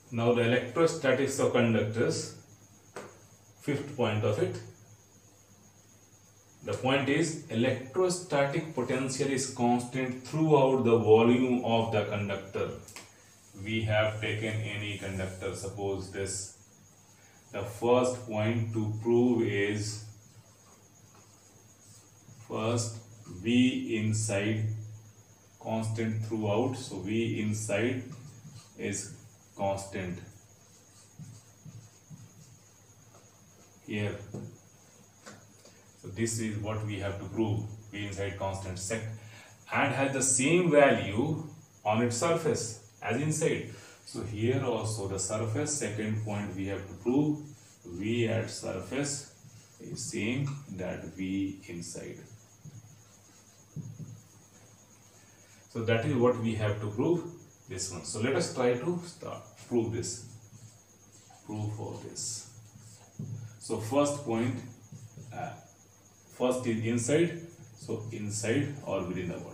Now the electrostatics of conductors, fifth point of it. The point is electrostatic potential is constant throughout the volume of the conductor. We have taken any conductor, suppose this. The first point to prove is first V inside constant throughout. So V inside is constant here. So this is what we have to prove, V inside constant and has the same value on its surface as inside. So here also the surface, second point we have to prove V at surface is same that V inside. So that is what we have to prove this one. So let us try to prove this. Prove for this. So first point, first is inside. So inside or within the body.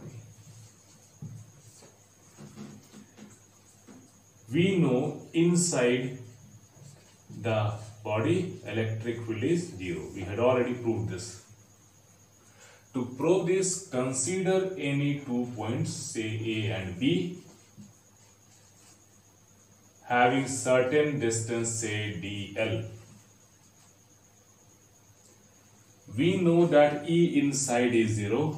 We know inside the body electric field is 0. We had already proved this. To prove this, consider any 2 points, say A and B, having certain distance, say dl. We know that E inside is 0.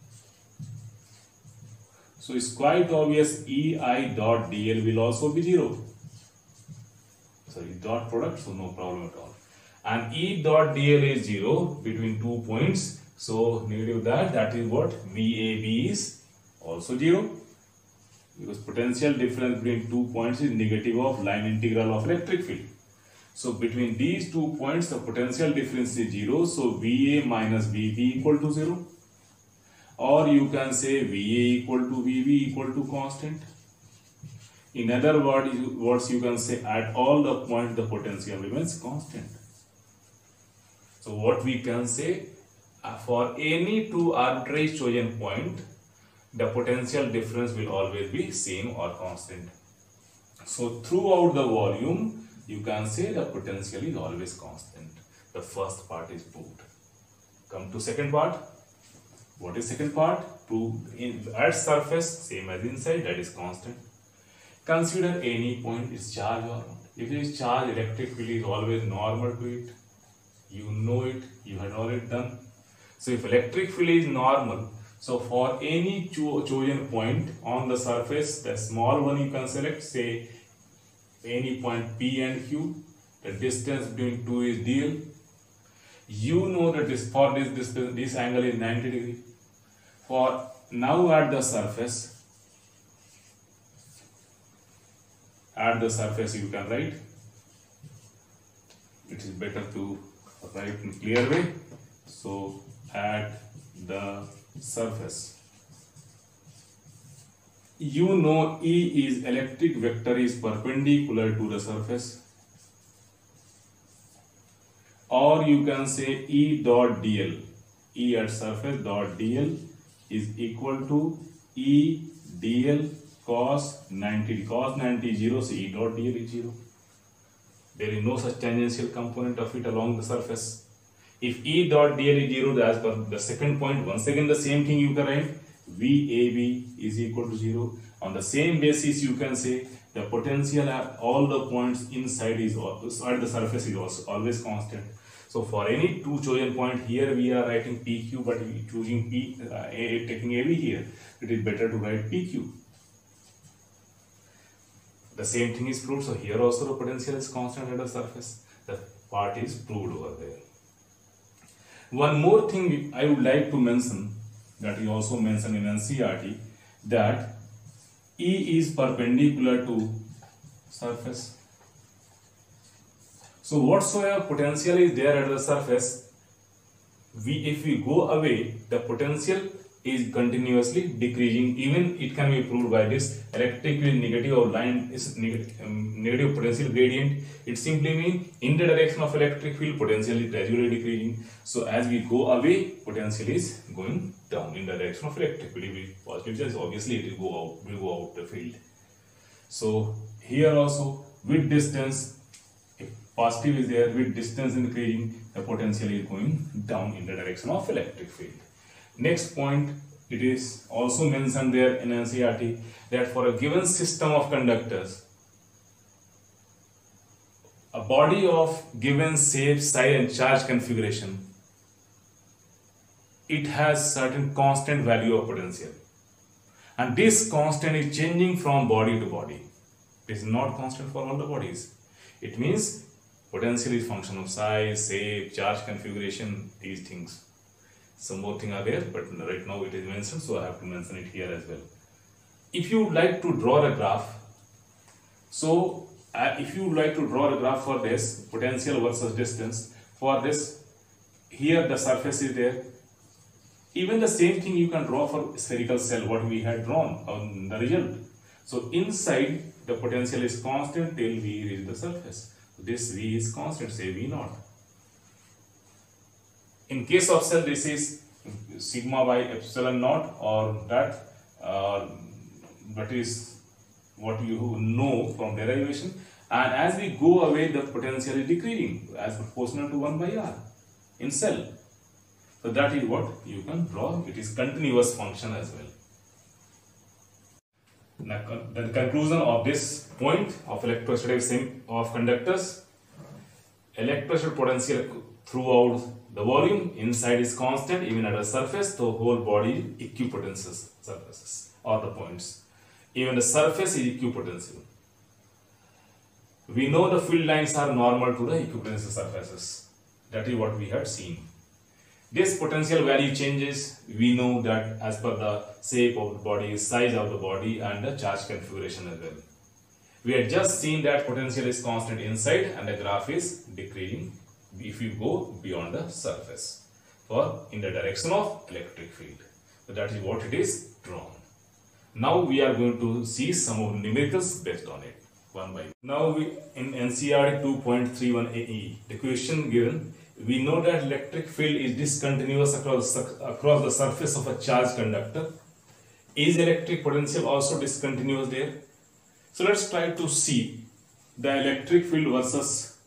So it's quite obvious EI dot dl will also be 0. Sorry, dot product, so no problem at all. And E dot dl is 0 between 2 points. So negative that is what VAB is also 0, because potential difference between 2 points is negative of line integral of electric field. So between these 2 points the potential difference is 0. So VA minus VB equal to 0, or you can say VA equal to VB equal to constant. In other words, you can say at all the points the potential remains constant. So what we can say, for any two arbitrary chosen point, the potential difference will always be same or constant. So throughout the volume, you can say the potential is always constant. The first part is proved. Come to second part. What is second part? Prove at surface same as inside, that is constant. Consider any point is charge or not. If it is charge, electric field is always normal to it. You know it, you had already done. So if electric field is normal, so for any chosen point on the surface, the small one you can select, say any point P and Q, the distance between two is dl. You know that this angle is 90 degree. For now at the surface you can write. It is better to write in clear way. So at the surface, you know E is electric vector is perpendicular to the surface, or you can say E dot dl, E at surface dot dl is equal to E dl cos 90, cos 90 is 0, so E dot dl is 0. There is no such tangential component of it along the surface. If E dot dl is 0, as per the second point, once again the same thing you can write, VAB is equal to 0. On the same basis you can say the potential at all the points inside is at the surface is also always constant. So for any two chosen point, here we are writing PQ, but we choosing taking AB here, it is better to write PQ. The same thing is proved. So here also the potential is constant at the surface. The part is proved over there. One more thing I would like to mention, that is also mentioned in NCERT, that E is perpendicular to surface. So whatsoever potential is there at the surface, if we go away, the potential is continuously decreasing. Even it can be proved by this electric field negative or line is negative potential gradient. It simply means in the direction of electric field potential is gradually decreasing. So as we go away, potential is going down in the direction of electric field. If we positive charge, obviously it will go out the field. So here also with distance, if positive is there, with distance increasing, the potential is going down in the direction of electric field. Next point, it is also mentioned there in NCERT that for a given system of conductors, a body of given shape, size and charge configuration, it has certain constant value of potential, and this constant is changing from body to body. It is not constant for all the bodies. It means potential is function of size, shape, charge configuration, these things. Some more things are there, but right now it is mentioned, so I have to mention it here as well. If you would like to draw a graph, so if you would like to draw a graph for this potential versus distance, for this, here the surface is there. Even the same thing you can draw for spherical cell, what we had drawn on the result. So inside the potential is constant till we reach the surface. This V is constant, say V naught. In case of cell, this is sigma by epsilon naught, or that is what you know from derivation. And as we go away, the potential is decreasing as proportional to 1 by R in cell. So that is what you can draw. It is continuous function as well. Now, the conclusion of this point of electrostatic of conductors: electrostatic potential throughout the volume, inside is constant, even at the surface, the whole body is equipotential surfaces or the points. Even the surface is equipotential. We know the field lines are normal to the equipotential surfaces. That is what we had seen. This potential value changes, we know that as per the shape of the body, size of the body and the charge configuration as well. We had just seen that potential is constant inside and the graph is decreasing if you go beyond the surface or in the direction of electric field. So that is what it is drawn. Now we are going to see some of the numericals based on it. One by one. Now we in NCERT 2.31 AE, the question given, we know that electric field is discontinuous across the surface of a charged conductor. Is electric potential also discontinuous there? So let's try to see the electric field versus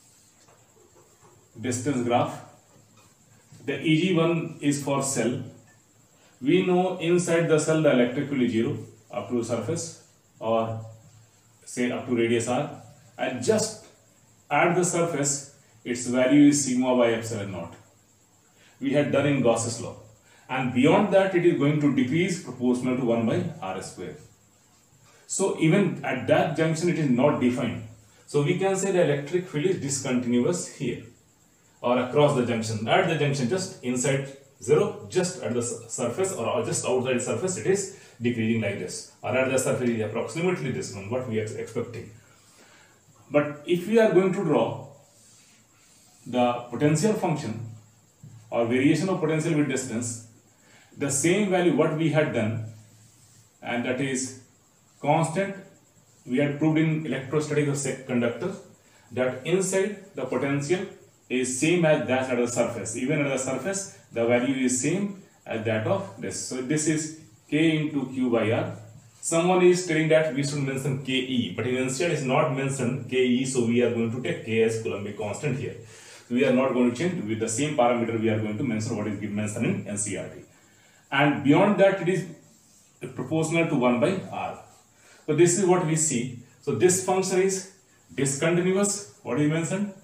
distance graph. The EG1 is for cell. We know inside the cell the electric field is 0 up to the surface, or say up to radius r, and just at the surface its value is sigma by epsilon naught. We had done in Gauss's law, and beyond that it is going to decrease proportional to 1 by r square. So even at that junction it is not defined. So we can say the electric field is discontinuous here or across the junction. At the junction, just inside 0, just at the surface or just outside the surface, it is decreasing like this, or at the surface is approximately this one, what we are expecting. But if we are going to draw the potential function or variation of potential with distance, the same value what we had done, and that is constant, we had proved in electrostatic of conductor that inside the potential is same as that at the surface. Even at the surface, the value is same as that of this. So this is K into Q by R. Someone is telling that we should mention Ke, but in NCERT is not mentioned Ke, so we are going to take K as Coulombic constant here. So we are not going to change with the same parameter. We are going to mention what is mentioned in NCERT. And beyond that, it is proportional to 1 by R. So this is what we see. So this function is discontinuous, what is mentioned,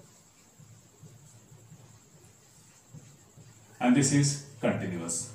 and this is continuous.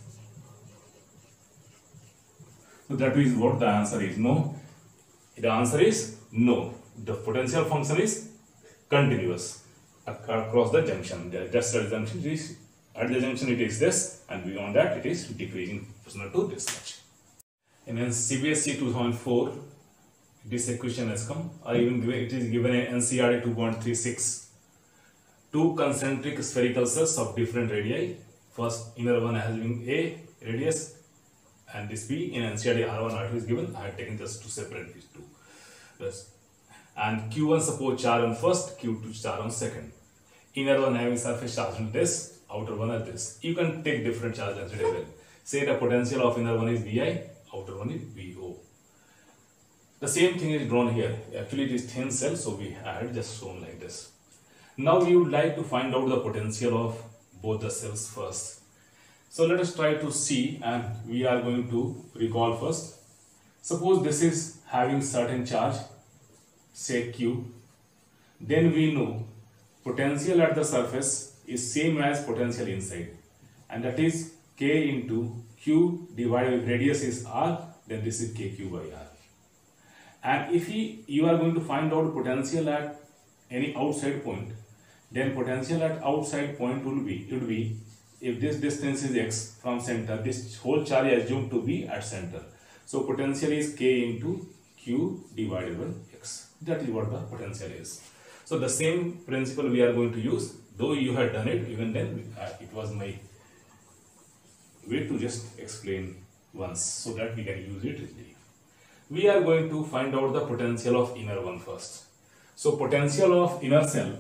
So that is what the answer is. No. The answer is no. The potential function is continuous across the junction. Just at the junction it is this, and beyond that it is decreasing proportional to this much. In CBSE 2004, this equation has come, or even it is given in NCERT 2.36. Two concentric spherical cells of different radii. First inner one having A radius and this B. In NCERT R1 R2 is given. I have taken just to separate these two. Yes. And Q1 suppose charge on first, Q2 charge on second. Inner one having surface charge on this, outer one as this. You can take different charge density as well. Say the potential of inner one is Vi, outer one is Vo. The same thing is drawn here. Actually, it is thin cell, so we had just shown like this. Now we would like to find out the potential of both the cells first. So let us try to see, and we are going to recall first. Suppose this is having certain charge, say Q. Then we know potential at the surface is same as potential inside, and that is K into Q divided with radius is R, then this is KQ by R. And if you are going to find out potential at any outside point, then potential at outside point would be if this distance is x from center, this whole charge is assumed to be at center. So potential is K into Q divided by x. That is what the potential is. So the same principle we are going to use. Though you had done it, even then it was my way to just explain once so that we can use it easily. We are going to find out the potential of inner one first. So potential of inner cell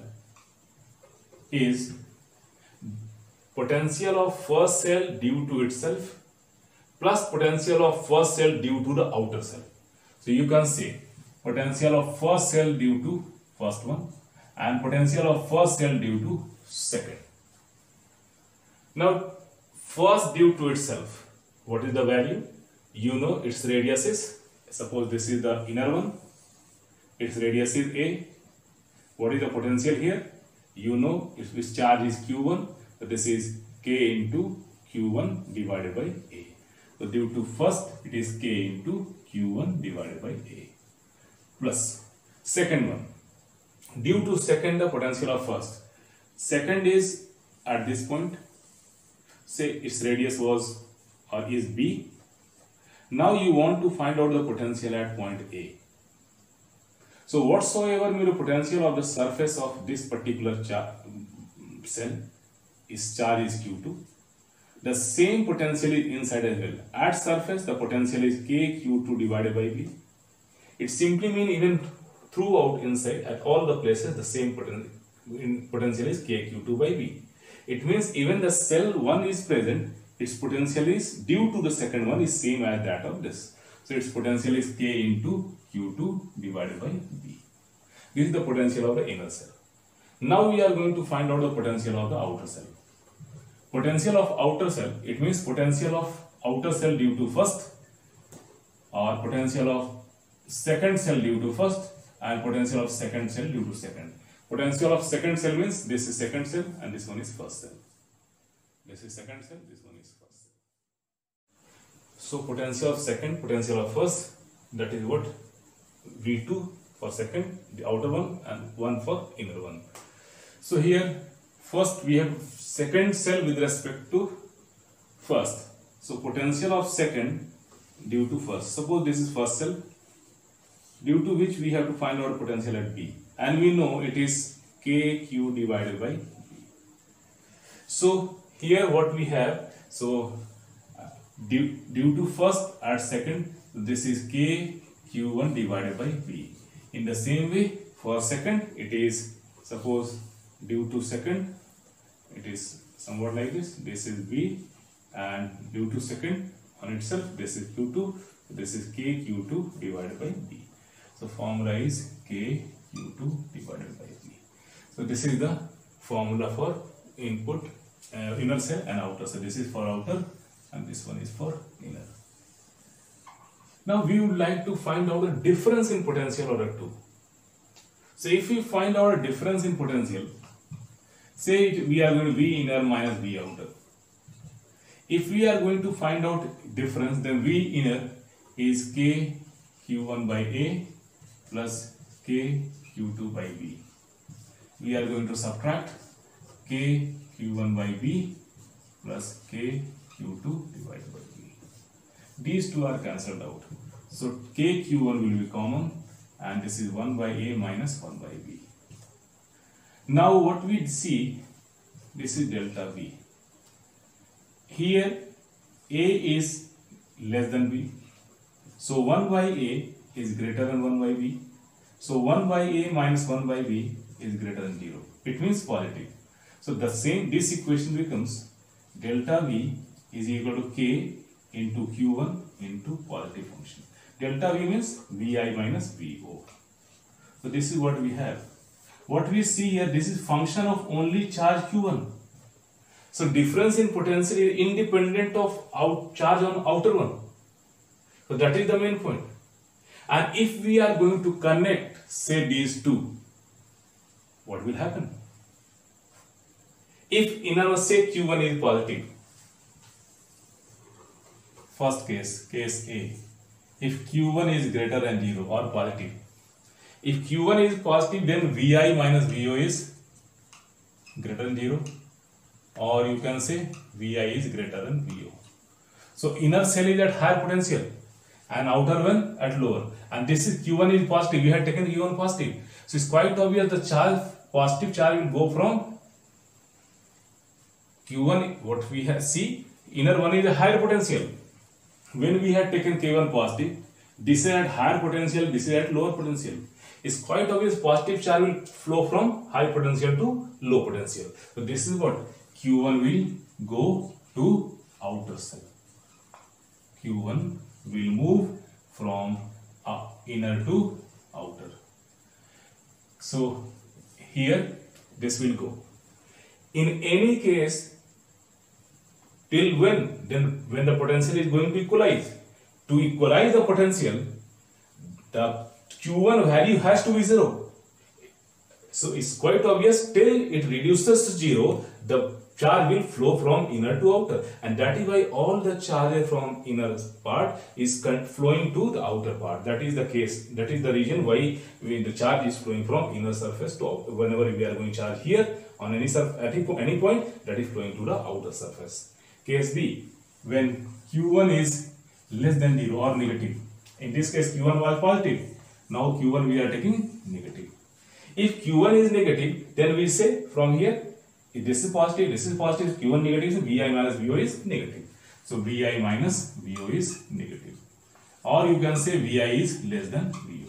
is potential of first cell due to itself plus potential of first cell due to the outer cell. So you can say potential of first cell due to first one and potential of first cell due to second. Now first due to itself, what is the value? You know its radius is, suppose this is the inner one, its radius is A. What is the potential here? You know its charge is Q1, so this is K into Q1 divided by A. So due to first, it is K into Q1 divided by A plus second one. Due to second, the potential of first. Second is at this point, say its radius was or is B. Now you want to find out the potential at point A. So whatsoever may the potential of the surface of this particular cell is charge is Q2. The same potential is inside as well. At surface, the potential is K Q2 divided by B. It simply means even throughout inside at all the places the same potential is K Q2 by B. It means even the cell 1 is present, its potential is due to the second one is same as that of this. So its potential is K into Q2 divided by B. This is the potential of the inner cell. Now we are going to find out the potential of the outer cell. Potential of outer cell, it means potential of outer cell due to first or potential of second cell due to first and potential of second cell due to second. Potential of second cell means this is second cell and this one is first cell. This is second cell, this one is first cell. So potential of second, potential of first, that is what? V2 for second, the outer one, and 1 for inner one. So here first we have second cell with respect to first. So potential of second due to first. Suppose this is first cell, due to which we have to find out potential at B. And we know it is KQ divided by B. So here what we have, so due to first at second, this is KQ1 divided by B. In the same way, for second, it is, suppose due to second, it is somewhat like this. This is B, and due to second on itself, this is Q2. This is KQ2 divided by B. So formula is KQ2 divided by B. So this is the formula for input inner cell and outer cell. This is for outer and this one is for inner. Now we would like to find out the difference in potential order 2. So if we find out a difference in potential, say we are going to V inner minus V outer. If we are going to find out difference, then V inner is K Q1 by A plus K Q2 by B. We are going to subtract K Q1 by B plus K Q2 divided by B. These two are cancelled out. So K Q1 will be common and this is 1 by A minus 1 by B. Now what we see, this is delta V. Here A is less than B. So 1 by A is greater than 1 by B. So 1 by A minus 1 by B is greater than 0. It means positive. So the same, this equation becomes delta V is equal to K into Q1 into positive function. Delta V means Vi minus Vo. So this is what we have. What we see here, this is function of only charge Q1. So difference in potential is independent of charge on outer one. So that is the main point. And if we are going to connect, say, these two, what will happen? If in our say Q1 is positive, first case, case A, if Q1 is greater than 0 or positive, if Q1 is positive, then Vi minus Vo is greater than 0, or you can say Vi is greater than Vo. So inner cell is at higher potential and outer one at lower, and this is Q1 is positive, we have taken Q1 positive. So it's quite obvious the charge, positive charge will go from Q1, what we have see, inner one is a higher potential. When we had taken K1 positive, this is at higher potential, this is at lower potential. It's quite obvious positive charge will flow from high potential to low potential. So this is what Q1 will go to outer cell. Q1 will move from inner to outer. So here this will go. In any case, till when? Then when the potential is going to equalize. To equalize the potential, the Q1 value has to be 0. So it's quite obvious, till it reduces to 0, the charge will flow from inner to outer, and that is why all the charge from inner part is flowing to the outer part. That is the case. That is the reason why the charge is flowing from inner surface to outer. Whenever we are going to charge here on any at any point, that is flowing to the outer surface. Case B, when Q1 is less than 0 or negative. In this case, Q1 was positive. Now Q1 we are taking negative. If Q1 is negative, then we say from here, if this is positive, Q1 negative, so Vi minus Vo is negative. So Vi minus Vo is negative. Or you can say Vi is less than Vo.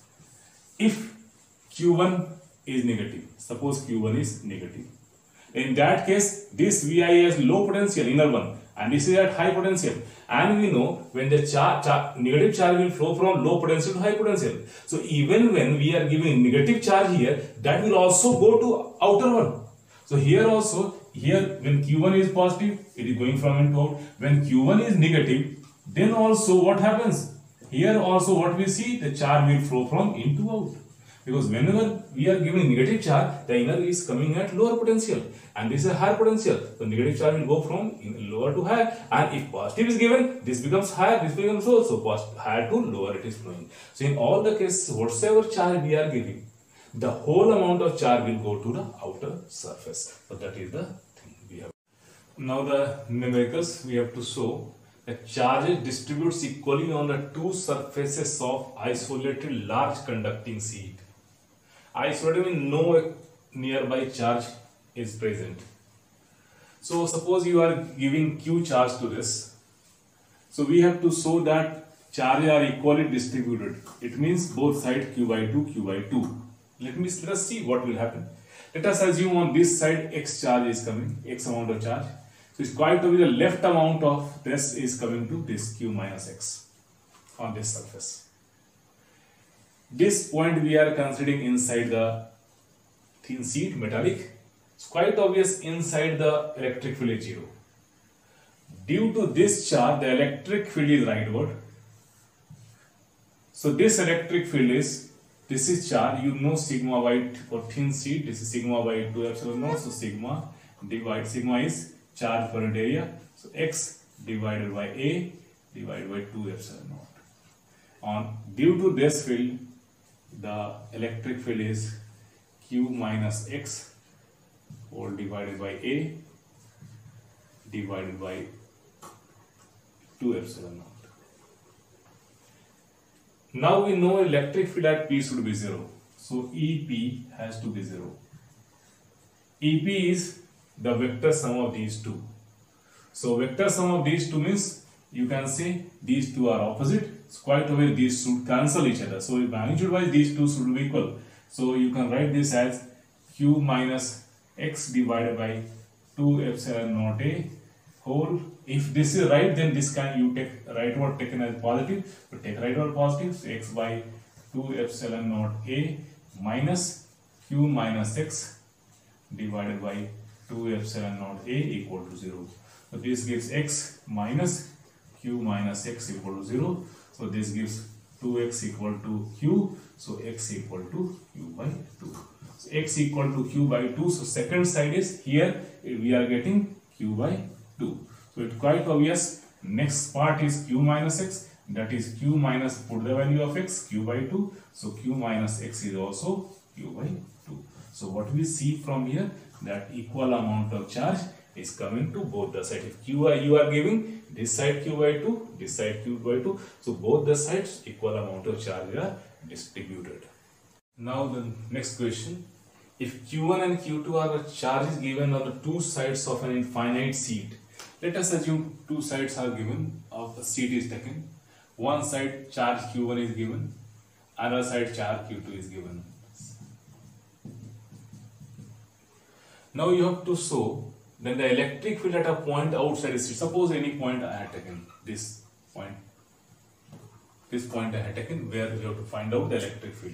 If Q1 is negative, suppose Q1 is negative, in that case, this Vi has low potential, inner one, and this is at high potential. And we know when the negative charge will flow from low potential to high potential. So even when we are giving negative charge here, that will also go to outer one. So here also, here when Q1 is positive, it is going from in to out. When Q1 is negative, then also what happens? Here also what we see, the charge will flow from in to out. Because whenever we are giving negative charge, the inner is coming at lower potential, and this is a higher potential. So negative charge will go from lower to higher, and if positive is given, this becomes higher, this becomes also higher to lower it is flowing. So in all the cases, whatsoever charge we are giving, the whole amount of charge will go to the outer surface. So that is the thing we have. Now the numericals we have to show that charges distributes equally on the two surfaces of isolated large conducting sheet. Isolated means no nearby charge is present. So suppose you are giving Q charge to this. So we have to show that charges are equally distributed. It means both sides Q by 2, Q by 2. Let us see what will happen. Let us assume on this side X charge is coming, X amount of charge. So it's quite to be the left amount of this is coming to this Q minus X on this surface. This point we are considering inside the thin sheet, metallic. It's quite obvious inside the electric field is 0. Due to this charge, the electric field is rightward. So this electric field is, this is charge, you know sigma by for thin sheet, this is sigma by 2 epsilon naught. So sigma is charge per unit area. So X divided by A divided by 2 epsilon naught. Due to this field, the electric field is Q minus X whole divided by A divided by 2 epsilon naught. Now we know electric field at P should be 0. So EP has to be 0. EP is the vector sum of these two. So vector sum of these two means you can say these two are opposite. It's quite obvious these should cancel each other. So magnitude wise these two should be equal. So you can write this as Q minus X divided by 2 epsilon naught A whole. If this is right, then this can you take rightward taken as positive. So take rightward positive. So x by 2 epsilon naught a minus q minus x divided by 2 epsilon naught a equal to 0. So this gives x minus q minus x equal to 0. So this gives 2x equal to q. So x equal to q by 2. So x equal to q by 2. So second side is here we are getting q by 2. So it's quite obvious. Next part is q minus x. That is q minus, put the value of x, q by 2. So q minus x is also q by 2. So what we see from here, that equal amount of charge is coming to both the sides. If q you are giving this side q by 2, this side q by 2. So both the sides equal amount of charge are distributed. Now the next question. If q1 and q2 are the charges given on the two sides of an infinite sheet, let us assume two sides are given, of the sheet is taken. One side charge q1 is given, other side charge q2 is given. Now you have to show then the electric field at a point outside the sheet. Suppose any point I had taken, this point I had taken, where we have to find out the electric field.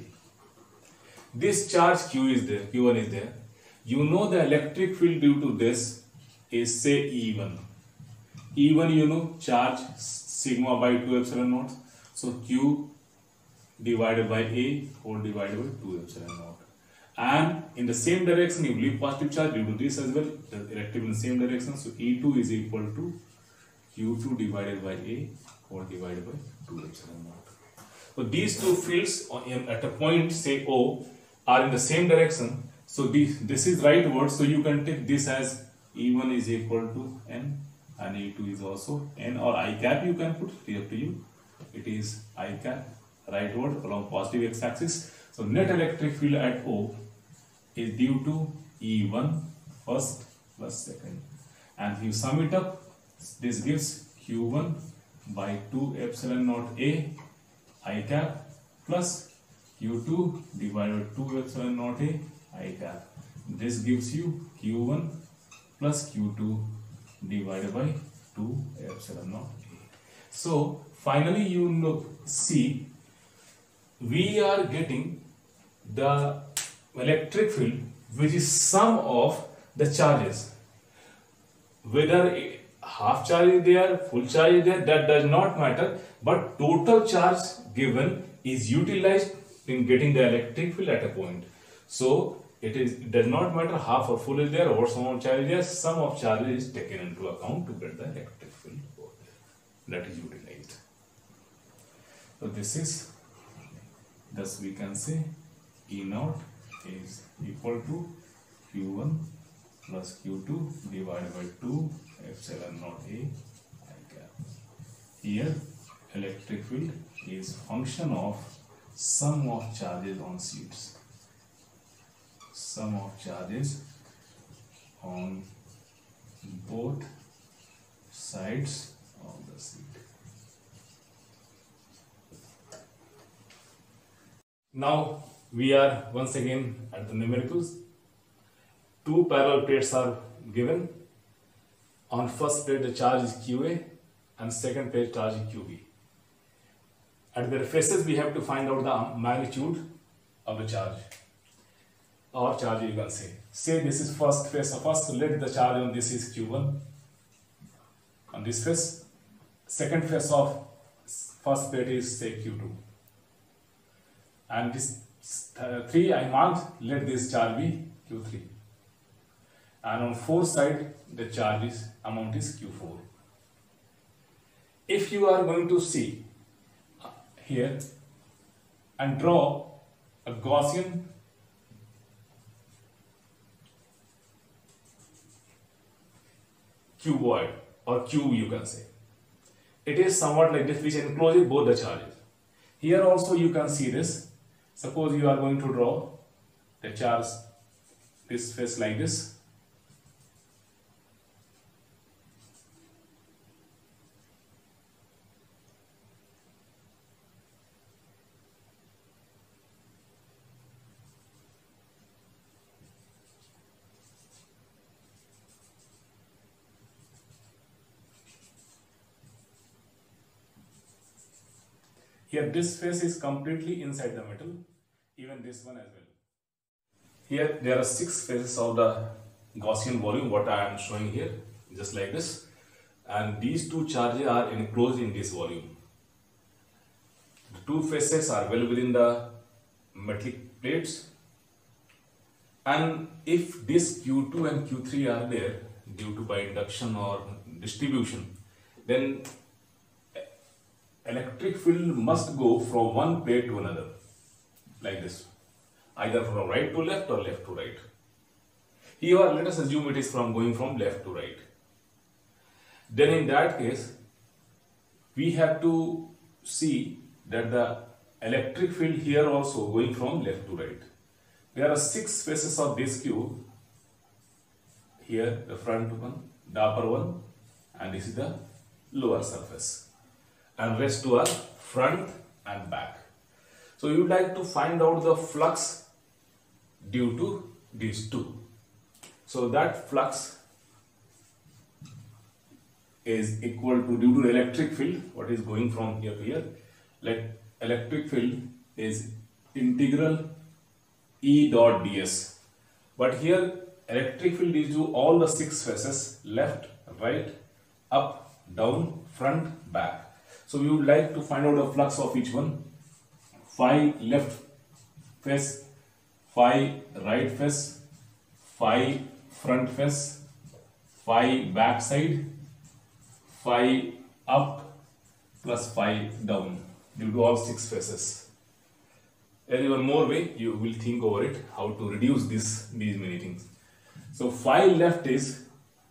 This charge q is there, q1 is there. You know the electric field due to this is say E1. E1 you know, charge sigma by 2 epsilon naught. So q divided by a whole divided by 2 epsilon naught. And in the same direction you leave positive charge due to this as well, the electric in the same direction. So E2 is equal to q2 divided by a whole divided by 2 epsilon naught. So these two fields at a point say O are in the same direction. So this is rightward. So you can take this as E1 is equal to n and E2 is also n, or I cap you can put, it is up to you. It is I cap rightward along positive x-axis. So net electric field at O is due to E1 first plus second, and if you sum it up, this gives Q1 by 2 epsilon naught A I cap plus Q2 divided by 2 epsilon naught A I cap. This gives you Q1 plus Q2 divided by 2 epsilon naught A. So finally you see we are getting the electric field which is sum of the charges. Whether half charge is there, full charge is there, that does not matter, but total charge given is utilized in getting the electric field at a point. So it does not matter half or full is there or sum of charge is there, sum of charges is taken into account to get the electric field over there. That is utilized. So this is, thus we can say E naught is equal to Q1 plus Q2 divided by 2 epsilon naught A I cap. Here electric field is function of sum of charges on sheets. Sum of charges on both sides of the sheet. Now we are once again at the numericals. Two parallel plates are given. On first plate the charge is QA and second plate charge is QB. At their faces we have to find out the magnitude of the charge, or charge you can say. Say this is first face, so first let the charge on this is Q1 on this face. Second face of first plate is say Q2. And this 3 I marked, let this charge be Q3. And on fourth side the charge amount is Q4. If you are going to see here and draw a Gaussian cuboid or cube you can say, it is somewhat like this which encloses both the charges. Here also you can see this. Suppose you are going to draw the charge this face like this. Here this face is completely inside the metal, even this one as well. Here there are 6 faces of the Gaussian volume, what I am showing here, just like this, and these 2 charges are enclosed in this volume. The 2 faces are well within the metallic plates, and if this Q2 and Q3 are there due to by induction or distribution, then electric field must go from one plate to another, like this, either from right to left or left to right. Here let us assume it is going from left to right. Then in that case, we have to see that the electric field here also going from left to right. There are 6 faces of this cube. Here the front one, the upper one, and this is the lower surface, and rest two are front and back. So you would like to find out the flux due to these 2. So that flux is equal to, due to electric field, what is going from here to here, like electric field is integral E dot ds. But here electric field is due all the 6 faces, left, right, up, down, front, back. So we would like to find out the flux of each one. Phi left face, phi right face, phi front face, phi back side, phi up plus phi down due to all 6 faces. There is one more way you will think over it, how to reduce these many things. So phi left is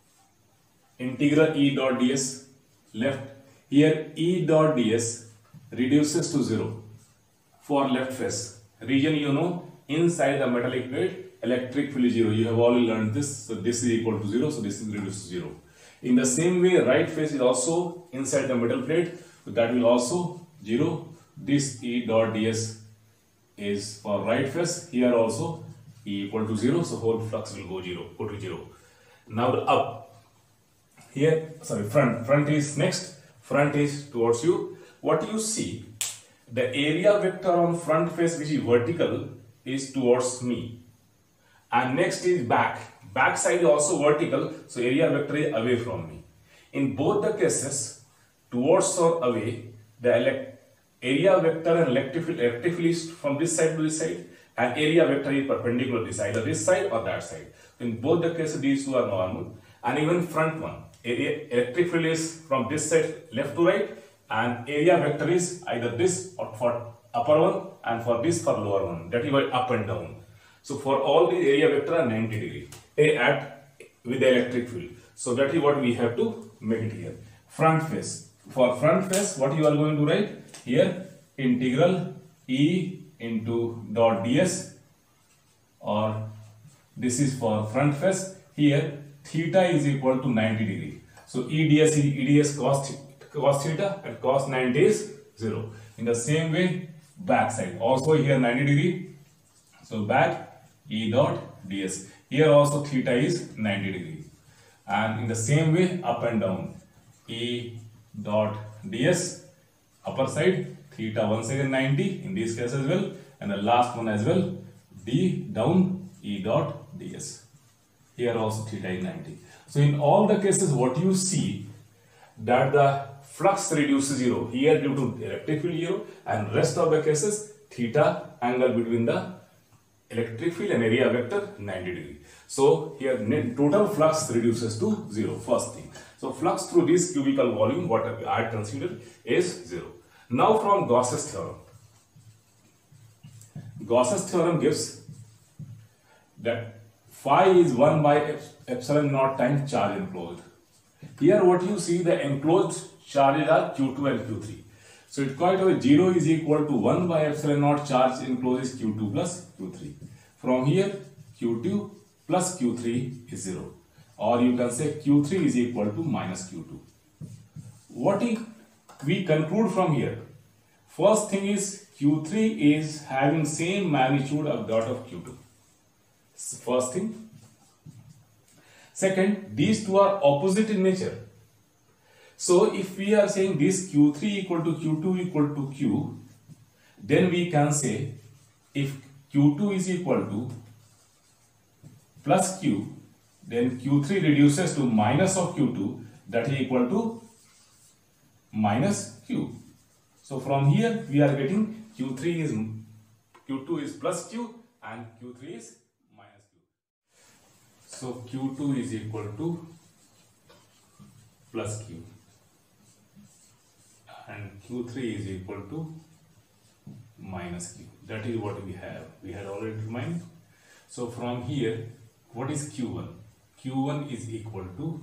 integral E dot ds, left. Here E dot ds reduces to 0 for left face. Region you know, inside the metallic plate, electric field is 0. You have already learned this. So this is equal to 0. So this is reduced to 0. In the same way, right face is also inside the metal plate. So that will also 0. This E dot ds is for right face. Here also E equal to 0. So whole flux will go to 0. Now the up. Here, sorry, front is next. Front is towards you. What you see, the area vector on front face which is vertical is towards me, and next is back side is also vertical, so area vector is away from me. In both the cases, towards or away, the area vector and electric field is from this side to this side, and area vector is perpendicular to this, either this side or that side. In both the cases, these 2 are normal. And even front one, electric field is from this side left to right, and area vector is either this or for upper one, and for this for lower one, that is why up and down. So for all these, area vector are 90 degree with the electric field. So that is what we have to make it here. Front face. For front face, what you are going to write here, integral E into dot ds, or this is for front face. Here theta is equal to 90 degree. So EDS cos theta, and cos 90 is 0. In the same way, back side also here 90 degree. So back E dot ds. Here also theta is 90 degree. And in the same way, up and down, E dot ds, upper side theta once again 90 in this case as well, and the last one as well, D down E dot ds. Here also theta is 90. So in all the cases, what you see, that the flux reduces 0 here due to electric field 0, and rest of the cases theta angle between the electric field and area vector 90 degree. So here total flux reduces to 0, first thing. So flux through this cubical volume, what I consider, is 0. Now from Gauss's theorem. Gauss's theorem gives that phi is 1 by epsilon naught times charge enclosed. Here what you see, the enclosed charges are Q2 and Q3. So it quite away 0 is equal to 1 by epsilon naught charge enclosed is Q2 plus Q3. From here Q2 plus Q3 is 0. Or you can say Q3 is equal to minus Q2. What we conclude from here? First thing is Q3 is having same magnitude of that of Q2. First thing. Second, these 2 are opposite in nature. So if we are saying this Q3 equal to Q2 equal to Q, then we can say if Q2 is equal to plus Q, then Q3 reduces to minus of Q2, that is equal to minus Q. So from here we are getting Q2 is plus Q and Q3 is minus Q. So Q2 is equal to plus Q and Q3 is equal to minus Q. That is what we have. We had already determined. So from here, what is Q1? Q1 is equal to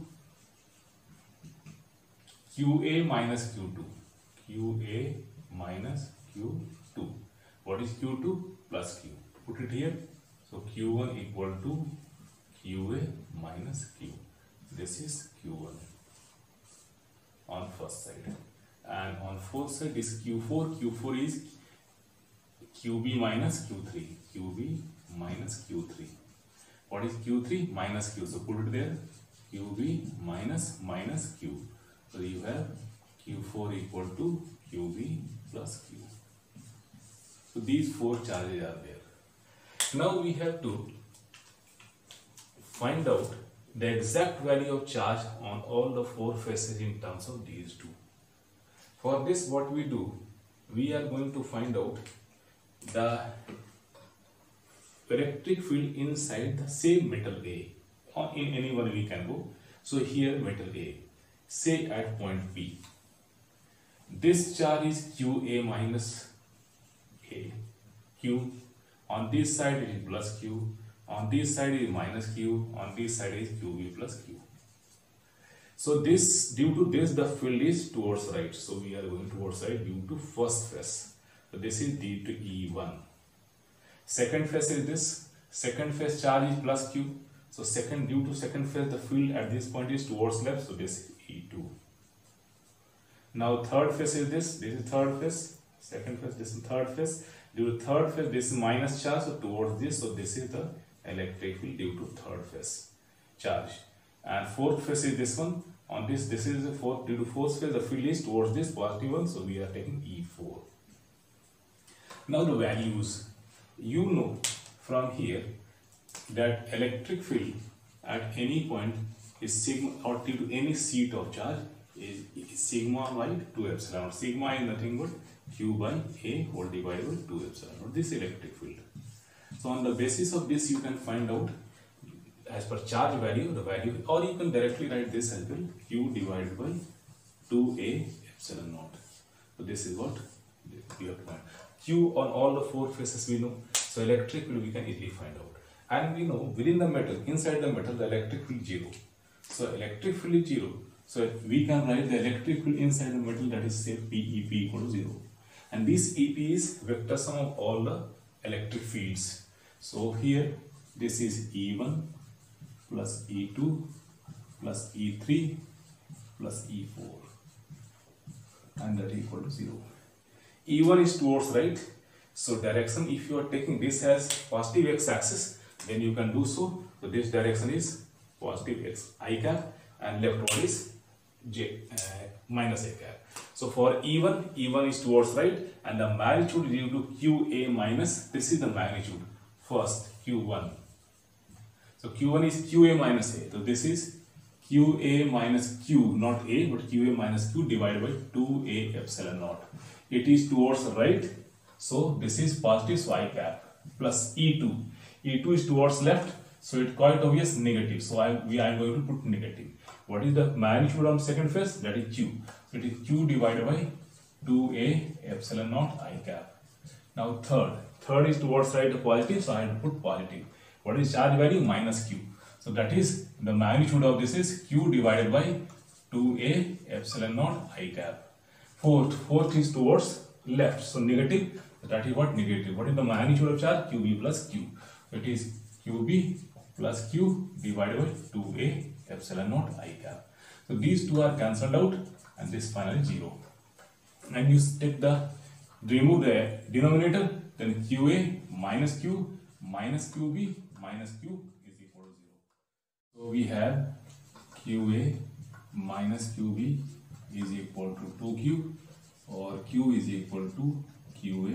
QA minus Q2. QA minus Q2. What is Q2? Plus Q. Put it here. So Q1 equal to QA minus Q. This is Q1 on first side. And on fourth side is Q4. Q4 is QB minus Q3. QB minus Q3. What is Q3? Minus Q. So put it there. QB minus Q. So you have Q4 equal to QB plus Q. So these four charges are there. Now we have to find out the exact value of charge on all the four faces in terms of these two. For this, what we do, we are going to find out the electric field inside the same metal A, or in any one we can go. So here metal A, say at point P, this charge is QA minus A, Q, on this side it is plus Q, on this side is minus Q, on this side is QB plus Q. So this, due to this, the field is towards right. So we are going towards right due to first phase. So this is due to E1. Second phase is this. Second phase charge is plus Q. So due to second phase, the field at this point is towards left. So this is E2. Now third phase is this. This is third phase. Second phase, this is third phase. Due to third phase, this is minus charge. So towards this. So this is the electric field due to third phase charge. And fourth phase is this one. On this is the fourth. Due to fourth phase, the field is towards this positive one. So we are taking E4. Now the values. You know from here that electric field at any point is sigma, or due to any seat of charge is sigma by 2 epsilon. Sigma is nothing but Q by A whole divided by 2 epsilon. This electric field. So on the basis of this, you can find out as per charge value, the value, or you can directly write this as well, Q divided by 2A epsilon naught. So this is what you have to find. Q on all the four faces we know. So electric field we can easily find out. And we know within the metal, inside the metal, the electric field is 0. So electric field is 0. So we can write the electric field inside the metal, that is say P EP equal to 0. And this EP is vector sum of all the electric fields. So here this is E1 plus E2 plus E3 plus E4, and that is equal to 0. E1 is towards right. So direction, if you are taking this as positive x-axis, then you can do so. So this direction is positive x I cap, and left one is minus a cap. So for E1 is towards right, and the magnitude due to QA minus, this is the magnitude first, Q1. So Q1 is QA minus A. So this is QA minus Q, not A, but QA minus Q divided by 2A epsilon naught. It is towards right. So this is positive, so I cap, plus E2. E2 is towards left, so it's quite obvious negative. So I am going to put negative. What is the magnitude on second phase? That is Q. So it is Q divided by 2A epsilon naught I cap. Now third is towards right, positive, so I have to put positive. What is charge value? Minus Q. So that is the magnitude of this is Q divided by 2A epsilon naught I cap. Fourth is towards left, so negative. So that is what? Negative. What is the magnitude of charge? QB plus Q. So it is QB plus Q divided by 2A epsilon naught I cap. So these two are cancelled out, and this finally 0. And you remove the denominator, then QA minus Q minus QB minus Q is equal to 0. So we have QA minus QB is equal to 2Q, or Q is equal to QA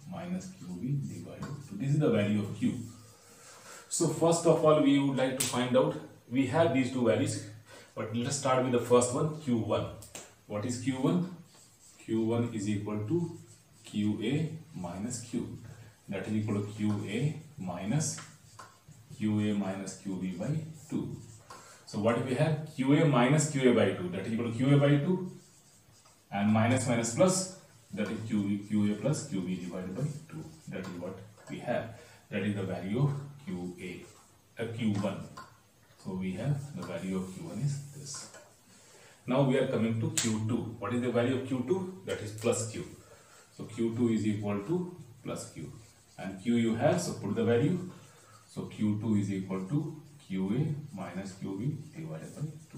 minus QV divided by 2. This is the value of Q. So first of all, we would like to find out, we have these two values, but let us start with the first one, Q1. What is Q1? Q1 is equal to QA minus Q. That is equal to QA minus QB by 2. So what do we have? QA minus QA by 2. That is equal to QA by 2. And minus minus plus, that is QA plus QB divided by 2. That is what we have. That is the value of Q1. So we have the value of Q1 is this. Now we are coming to Q2. What is the value of Q2? That is plus Q. So Q2 is equal to plus Q. And Q you have, so put the value. So Q2 is equal to QA minus QB divided by 2.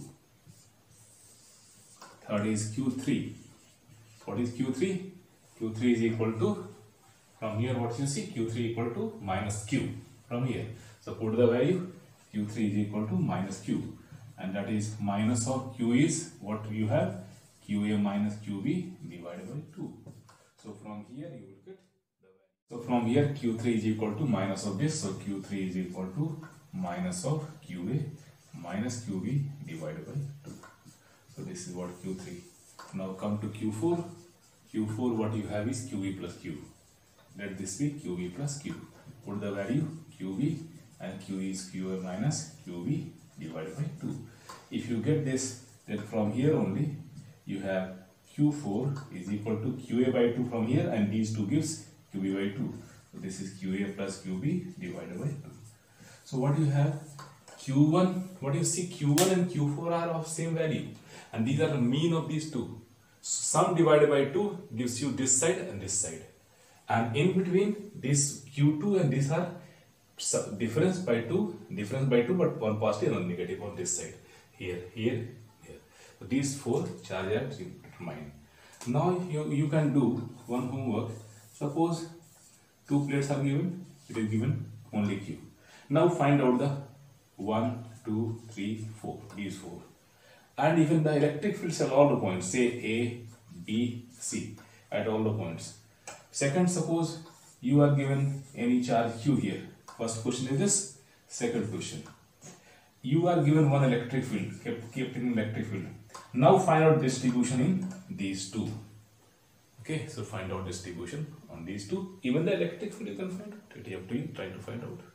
Third is Q3. What is Q3? Q3 is equal to, from here what you see, Q3 equal to minus Q from here. So put the value, Q3 is equal to minus Q. And that is minus of Q is what you have, QA minus QB divided by 2. So from here you will get the value. So from here Q3 is equal to minus of this. So Q3 is equal to minus of QA minus QB divided by 2. So this is what Q3. Now come to Q4. Q4 what you have is QB plus Q. Let this be QB plus Q. Put the value QB and Q is QA minus QB divided by 2. If you get this, then from here only you have Q4 is equal to QA by 2 from here, and these two gives QB by 2. So this is QA plus QB divided by 2. So what you have? Q1, what you see, Q1 and Q4 are of same value, and these are the mean of these two. Sum divided by 2 gives you this side and this side, and in between this Q2 and these are difference by 2, but one positive and one negative on this side, here. So these four charges are determined. Now you can do one homework. Suppose two plates are given, it is given only Q. Now find out the 1, 2, 3, 4, these four, and even the electric fields at all the points, say A, B, C, at all the points. Second, suppose you are given any charge Q here. First question is this. Second question, you are given one electric field, kept in electric field. Now find out distribution in these two. Okay, so find out distribution on these two. Even the electric field you can find out. You have to try to find out.